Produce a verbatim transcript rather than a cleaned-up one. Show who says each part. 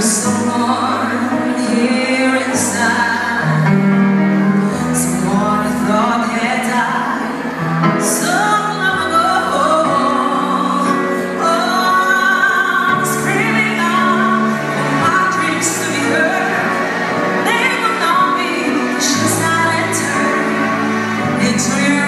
Speaker 1: someone here inside, someone I thought had died so long ago. Oh, I'm screaming out for my dreams to be heard. They will not be, she's not entered into your